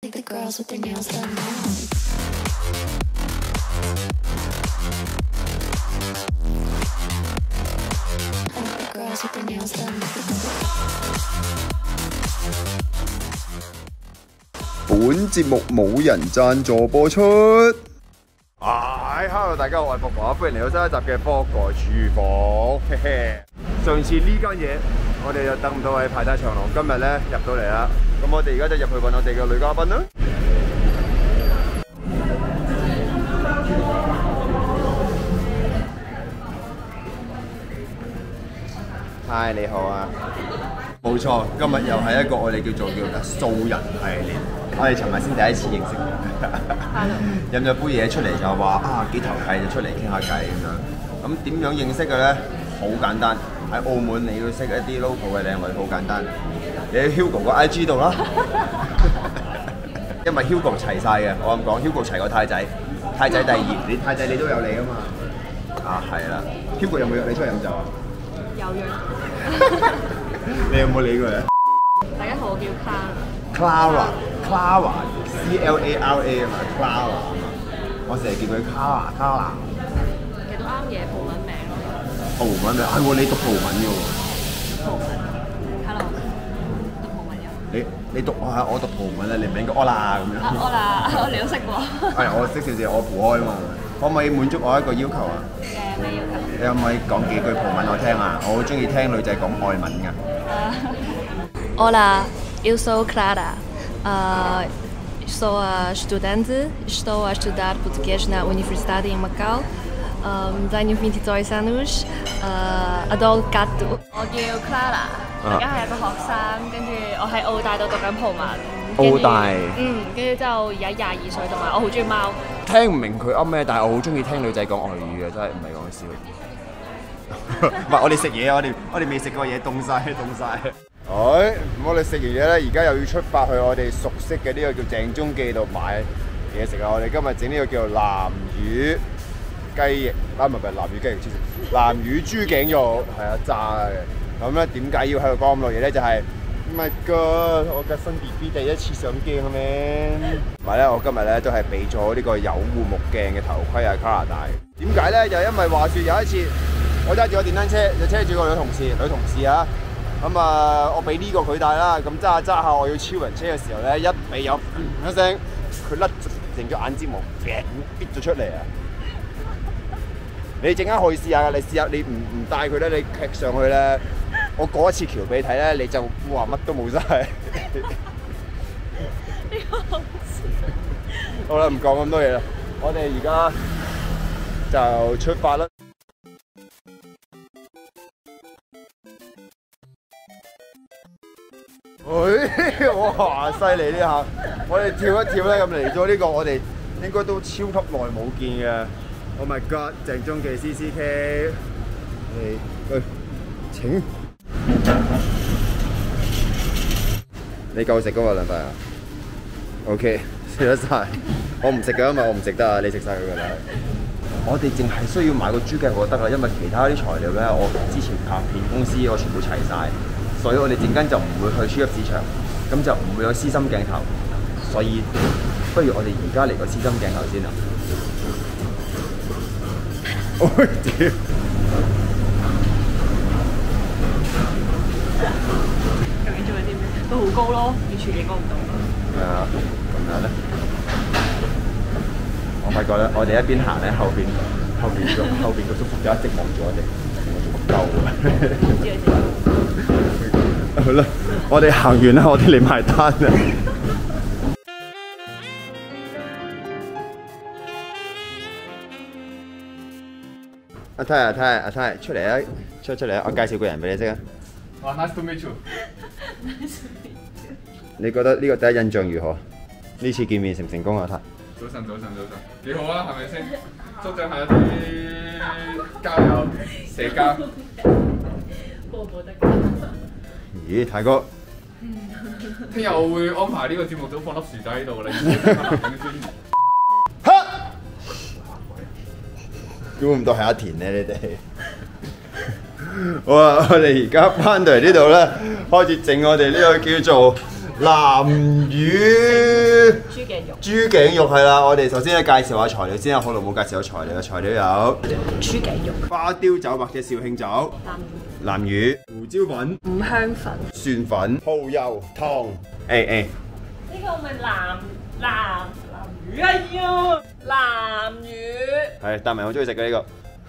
本節目冇人贊助播出。Hello 大家好，我係博哥，歡迎嚟到新一集嘅博哥廚房。上次呢間嘢我哋就等唔到喺排隊長龍，今日咧入到嚟啦。咁我哋而家就入去揾我哋嘅女嘉賓啦。Hi， 你好啊！冇錯，今日又係一個我哋叫做素人系列。我哋尋日先第一次認識，飲咗杯嘢出嚟就話幾投契，就出嚟傾下偈咁樣。咁點樣認識嘅咧？好簡單，喺澳門你要識一啲 local 嘅靚女，好簡單。你喺 Hugo 個 IG 度啦，因為 Hugo 齊晒嘅，我咁講 ，Hugo 齊過太仔，太仔第二，你太仔你都有你啊嘛。係啦 ，Hugo 有冇約你出去飲酒啊？ 有約。 你有冇理佢啊？ 大家好，我叫 Clara。Clara，C-L-A-R-A 啊嘛 ，Clara 啊嘛，我成日叫佢 Clara。 其實都啱嘢，葡文名咯。 葡文名係喎，你讀葡文嘅喎。 葡文 ，Hello， 讀葡文有。 你讀我讀葡文咧，你名叫 Ola 咁樣。 Ola， 我哋都識喎。 係，我識少少，我葡開啊嘛。可唔可以滿足我一個要求啊？ 咩要求？ 你可唔可以講幾句葡文我聽啊？我好中意聽女仔講外文㗎。 Olá, eu sou Clara. Sou estudante, estou a estudar português na Universidade em Macau. Tenho 22 anos, adoro gato. 我叫 Clara， 而家係一個學生，跟住我喺澳大度讀緊葡文。 澳大。 跟住之後而家22歲，同埋我好中意貓。 聽唔明佢噏咩，但係我好中意聽女仔講外語嘅，真係唔係講笑。唔係我哋食嘢，我哋未食過嘢，凍晒。咁我哋食完嘢咧，而家又要出發去我哋熟悉嘅呢個叫鄭中記度買嘢食啊！我哋今日整呢個叫做南乳雞翼，唔係南乳雞翼，南乳豬頸肉，係啊炸嘅。咁咧點解要喺度講咁耐嘢咧？就係My God， 我嘅新 BB 第一次上鏡係咩？同埋咧，我今日咧都係俾咗呢個有護目鏡嘅頭盔啊 Clara 戴。點解咧？就因為話説有一次，我揸住個電單車，就車住個女同事啊。咁我俾呢個佢戴啦。咁揸下，我要超人車嘅時候咧，一俾有一聲，佢甩成咗眼睫毛，搣咗出嚟啊！你陣間可以試下㗎，你試下你唔戴佢咧，你踢上去咧。我過一次橋俾你睇咧，你就哇乜都冇晒。好啦，唔講咁多嘢啦，我哋而家就出發啦。哇！犀利呢下，我哋跳一跳咧，咁嚟咗呢個我哋應該都超級耐冇見嘅。Oh my God！ 鄭中記 CCK， 請。你夠食噶嘛兩塊啊 ？OK， 食得晒。我唔食噶，因為我唔食得啊，你食晒佢噶啦。我哋淨係需要買個豬腳就得啦，因為其他啲材料咧，我之前拍片公司我全部齊晒，所以我哋陣間就唔會去超級市場，咁就唔會有私心鏡頭，所以不如我哋而家嚟個私心鏡頭先啦。我屌！ 都好高咯，完全影我唔到咯。 係啊，咁樣咧，我發覺咧，我哋一邊行咧，後邊個叔叔就一直望住我哋，我做乜鳩啊？好啦，我哋行完啦，我哋嚟埋單啦。阿泰，出嚟啊！出嚟啊！我介紹個人俾你識啊！ Nice to meet you。 你覺得呢個第一印象如何？呢次見面成唔成功啊？泰。 早晨，幾好啊，係咪先？促進下啲交友、社交。 播得。 咦，泰哥？ 聽日我會安排呢個節目組放粒薯仔喺度，你估唔到係阿田咧，你哋。好啊！我哋而家翻到嚟呢度咧，開始整我哋呢個叫做南乳豬頸肉係啦，我哋首先咧介紹下材料先啊，好耐冇介紹咗材料嘅材料有豬頸肉、 花雕酒或者紹興酒、南乳、胡椒粉、 五香粉、 蒜粉、蠔油、糖。呢個咪南魚啊要南魚。 係達明好中意食嘅呢個。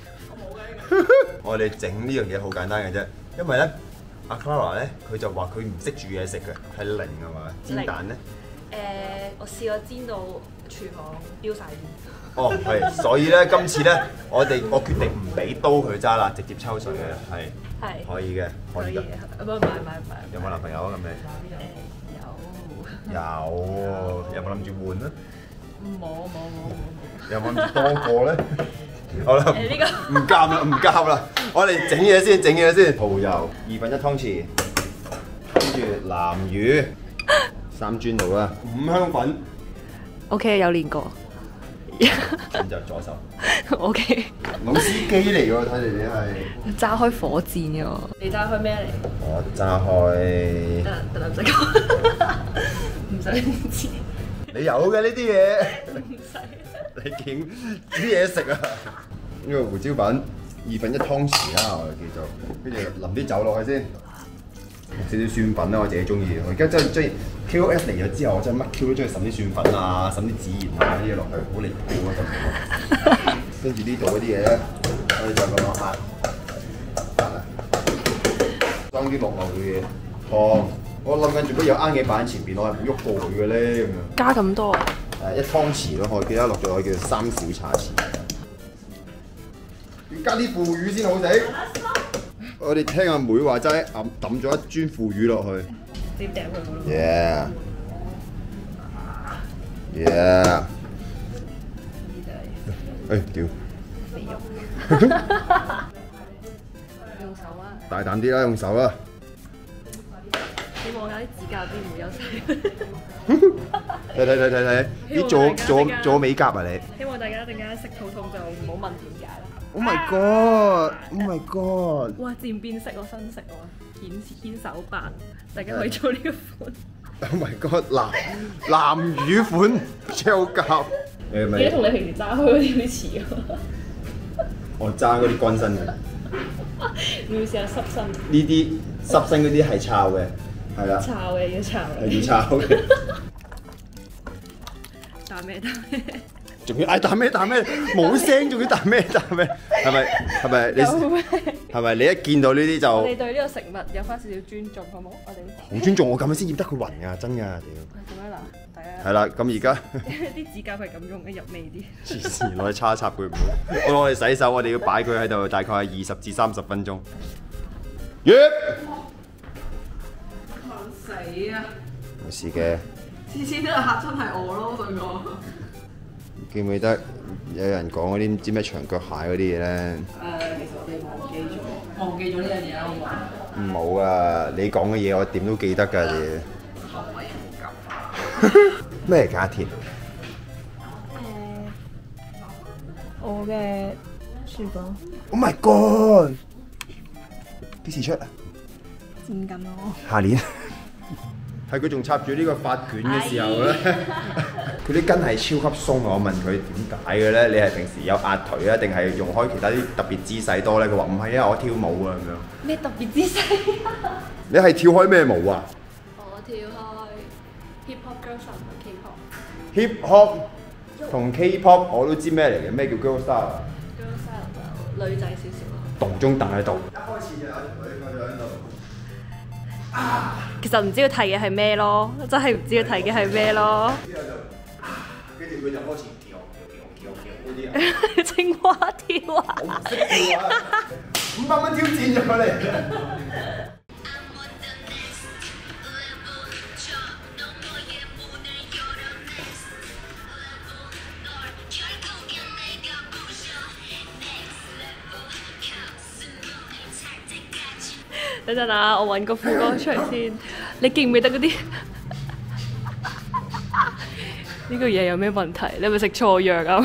我哋整呢樣嘢好簡單嘅啫，因為咧阿 Clara 咧佢就話佢唔識煮嘢食嘅，係零係嘛？煎蛋咧？ 我試過煎到廚房飆晒煙。 哦，係，所以咧今次咧我決定唔俾刀佢揸啦，直接抽水嘅，係可以嘅，可以嘅。 唔係。 有冇男朋友啊？咁你？有冇諗住換啊？ 冇。 有冇諗住多個咧？好啦， 呢個唔夾啦，我哋整嘢先，蠔油1/2湯匙，跟住南乳3磚度啦，五香粉 OK 有練過。 咁就左手。 OK。 老司機嚟喎，睇嚟你係揸開火箭嘅喎。你揸開咩嚟？ 我揸開。 得啦，唔使講，唔使知。 你有嘅呢啲嘢。 唔使。 你整啲嘢食啊！呢個胡椒粉1/2湯匙啦，我哋叫做，跟住淋啲酒落去先，少少蒜粉啦，我自己中意。我而家真係中意 KOF 嚟咗之後，我真係乜 Q 都中意滲啲蒜粉啊，滲啲孜然啊啲嘢落去，好離譜啊！跟住呢度嗰啲嘢咧，我哋就咁樣壓啦，裝啲落流嘅嘢。糖，我諗緊做乜有啱嘢擺喺前邊，我係唔喐過佢嘅咧咁樣。 加咁多 1湯匙咯，我記得落咗去叫3小茶匙。要加啲腐乳先好食。我哋聽阿妹話齋，抌咗1磚腐乳落去。 點掟佢嗰度 Yeah。屌！ 用手啊！ 大膽啲啦，用手啦。 希望我有啲指甲邊唔會有晒。 睇，啲做美甲啊你！ 希望大家一陣間食肚痛就唔好問點解啦。 Oh my god！ 哇，漸變色喎，新色喎，顯手白，大家可以做呢個款。 Oh my god！南乳款超夾。 記得同你平時揸開嗰啲好似喎。 我揸嗰啲乾身嘅。 你要試下濕身。 呢啲濕身嗰啲係炒嘅，係啦。 炒嘅要炒。 係要炒嘅。 打咩？ 仲要嗌打咩？冇聲，仲要打咩？係咪你一見到呢啲就？ 我哋對呢個食物有翻少少尊重，好冇？我哋好尊重，我咁樣先醃得佢勻㗎，真㗎，屌！ 咁樣嗱，大家係啦，咁而家啲指甲係咁用嘅，入味啲。 黐線，攞去叉一叉佢唔好。我哋洗手，我哋要擺佢喺度，大概係20至30分鐘。醃！ 死啊！ 冇事嘅。 次次都係嚇親係我咯，我想講。 記唔記得有人講嗰啲唔知咩長腳蟹嗰啲嘢咧？ 其實我哋忘記咗呢樣嘢啦，好嘛？ 唔好啊！你講嘅嘢我點都記得㗎你。咩家田？ 我嘅書包。 Oh my god！幾時出啊？ 剪緊咯。 下年。係佢仲插住呢個髮卷嘅時候咧，佢啲筋係超級鬆。我問佢點解嘅咧？你係平時有壓腿啊，定係用開其他啲特別姿勢多咧？佢話唔係啊，我跳舞啊咁樣。 咩特別姿勢啊？ 你係跳開咩舞啊？ 我跳開 hip hop girl style 同 K-pop。 hip hop 同 K-pop 我都知咩嚟嘅，咩叫 girl style？girl style 就女仔少少咯。 動中等喺度。一開始就有條女喺度。 其實唔知佢睇嘅係咩咯，真係唔知佢睇嘅係咩咯。 跟住佢就開始跳嗰啲啊。 青蛙跳啊！ 我唔識跳啊！500蚊挑戰咗佢嚟。 等陣啊，我揾個副歌出嚟先。你記唔記得嗰啲？呢個嘢有咩問題？你係咪食錯藥啊？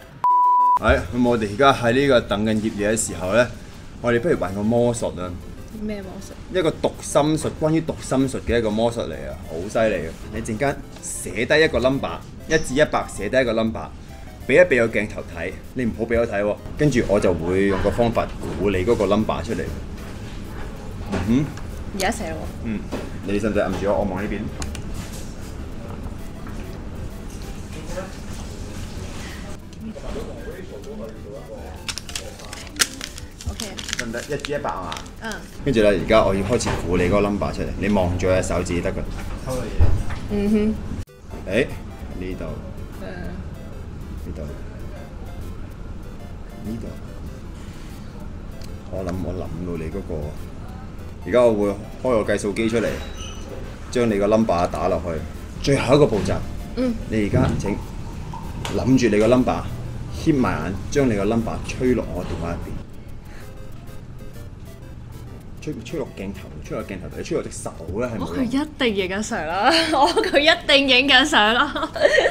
咁我哋而家喺呢個等緊醃嘢嘅時候咧，我哋不如玩個魔術啊！ 咩魔術？ 一個讀心術，關於讀心術嘅一個魔術嚟啊，好犀利嘅！你陣間寫低一個 number， 1至100寫低一個 number， 俾個鏡頭睇，你唔好俾我睇喎。跟住我就會用個方法估你嗰個 number 出嚟。 而家寫咯喎。 你使唔使揞住我？我望呢邊。 OK。 得唔得？1至100啊嘛。跟嗯。 住咧，而家我要開始估你嗰個 number 出嚟，你望住我隻手指得㗎。誒呢度。呢度。呢度。我諗到你嗰個。而家我會開個計數機出嚟，將你個 number 打落去。最後一個步驟。你而家請諗住你個 number， 掀埋眼，將你個 number 吹落我電話入邊。吹落鏡頭，吹落鏡頭，你吹落隻手咧係冇用。 佢一定影緊相啦！佢一定影緊相啦！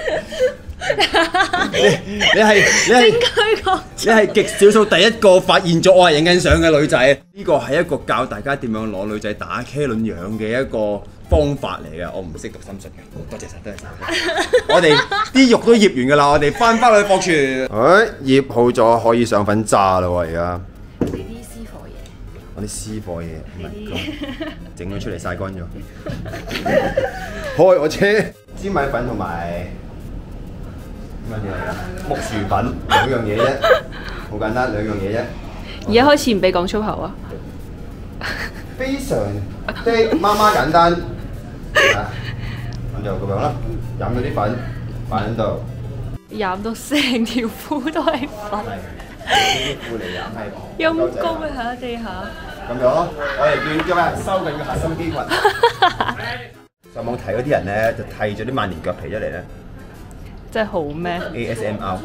你係極少數第一個發現咗我係影緊相嘅女仔。呢個係一個教大家點樣攞女仔打茄輪樣嘅一個方法嚟嘅。我唔識讀心術嘅，多謝晒，多謝晒。我哋啲肉都醃完㗎啦，我哋翻返去貨廚。醃好咗可以上粉炸啦喎！而家你啲私貨嘢， 我啲私貨嘢，唔係整咗出嚟曬乾咗。開我車，芝米粉同埋乜嘢嚟㗎？木薯粉2樣嘢啫，好簡單，2樣嘢啫。 而家開始唔俾講粗口啊！ 非常的媽媽簡單，咁就咁樣啦。飲咗啲粉擺喺度， 飲到成條褲都係粉， 啲褲嚟飲係陰公啊！喺地下。 咁樣咯，我哋叫咩？收緊個核心肌群。上網睇嗰啲人咧，就剃咗啲萬年腳皮出嚟咧。 真係好咩 ？ASMR。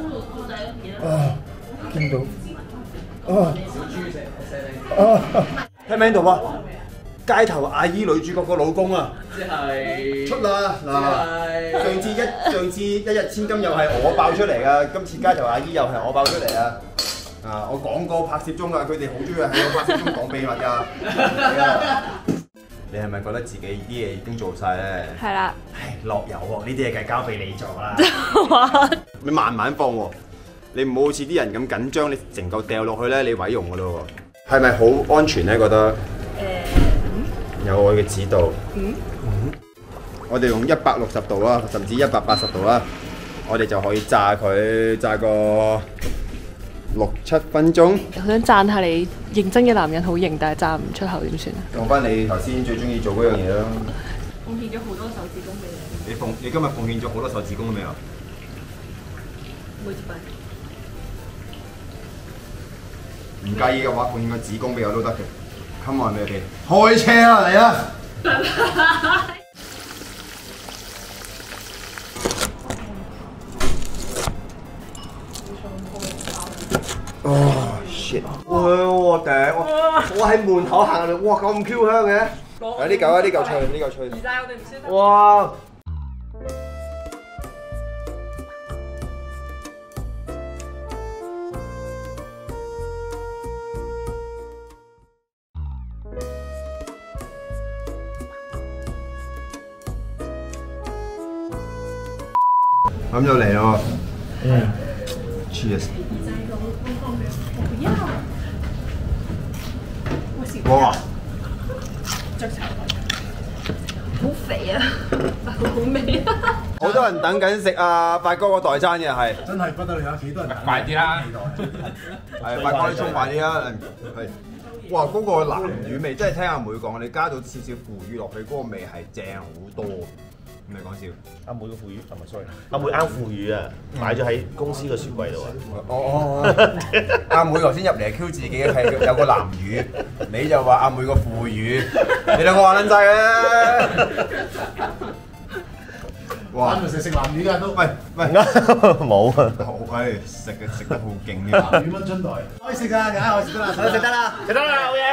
見到。聽唔聽到啊？街頭阿姨女主角個老公啊！ 即係出啦嗱！上次一日千金又係我爆出嚟啊！今次街頭阿姨又係我爆出嚟啊！我講過拍攝中啊，佢哋好中意喺我拍攝中講秘密㗎。你係咪覺得自己啲嘢已經做晒咧？ 係啦。 唉，落油喎！呢啲嘢梗係交俾你做啦。你慢慢放喎，你唔好好似啲人咁緊張，你成嚿掉落去咧，你毀容㗎咯喎。係咪好安全咧？覺得？有我嘅指導。我哋用160度啦，甚至180度啦，我哋就可以炸佢，炸個6-7分鐘。 我想讚下你，認真嘅男人好型，但係讚唔出口點算啊？ 用翻你頭先最中意做嗰樣嘢啦。 奉獻咗好多手指公俾你。 你今日奉獻咗好多手指公未啊？ 每次唔介意嘅話，奉獻個子宮俾我都得嘅。Come on，你哋開車啦，嚟啦！shit！ 哇頂！我喺門口行嚟，哇咁 Q 香嘅！呢嚿啊，呢嚿脆，呢嚿脆。而家我哋唔輸得。哇！咁就嚟咯。Cheers。哇！ 好肥啊！好味啊！ 好多人等緊食啊，發哥個代餐嘅係。 真係不得了啊！幾多人等？ 快啲啦！ 係發哥，你沖快啲啦！係。哇！嗰個南乳味，真係聽阿妹講，你加到少少腐乳落去，嗰個味係正好多。唔係講笑， 阿妹個腐乳，唔係 sorry，阿妹啱腐乳啊，擺咗喺公司個雪櫃度啊。 阿妹頭先入嚟 Q 自己係有個南乳，你就話阿妹個腐乳，你兩個玩撚晒嘅。哇！ 成日食南乳㗎都， 喂， 冇啊， 好食得好勁嘅。 南乳蚊春袋，可以食㗎，梗係可以食得啦，食得啦，好嘢！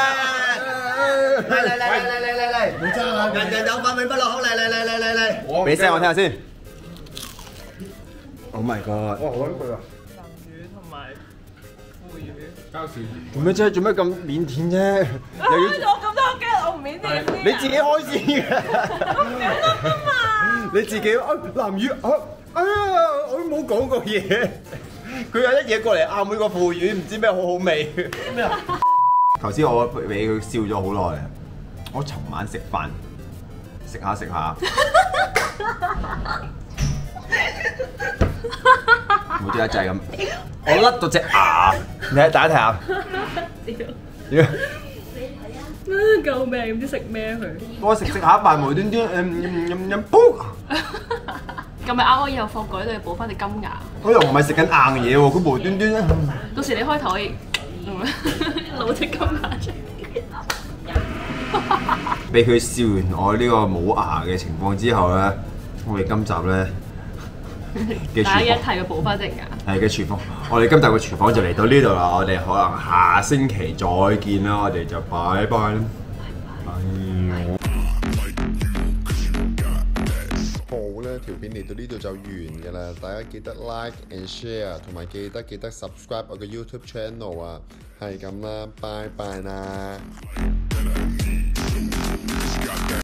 嚟，唔好爭啊！人人有飯永不落口，嚟， 俾聲我聽下先。Oh my god！ 哇，好撚攰啊！ 南乳同埋腐膠樹葉。 做咩啫？做咩咁腼腆啫？又要我咁多驚，我唔免你你自己開先嘅。你自己南語哎呀，我都冇講過嘢。佢有一嘢過嚟拗每個副語，唔知咩好好味。咩啊？頭先我俾佢笑咗好耐啊！我尋晚食飯食下，冇啲一劑咁，我甩到隻牙，你睇大家睇下。屌！ 救命！唔知食咩佢。 我食下飯無端端噗！ 咁咪啱啱以後放改都要補翻隻金牙。 我又唔係食緊硬嘢喎，佢無端端咧。 到時你開頭可以攞隻金牙出嚟。 俾佢笑完我呢個冇牙嘅情況之後咧，我哋今集咧嘅大家一廚房提佢補翻隻牙。 係嘅廚房，我哋今集嘅廚房就嚟到呢度啦，我哋可能下星期再見啦，我哋就拜拜啦。好啦，條片嚟到呢度就完㗎啦，大家記得 like and share， 同埋記得 subscribe 我嘅 YouTube channel 啊，係咁啦，拜拜啦。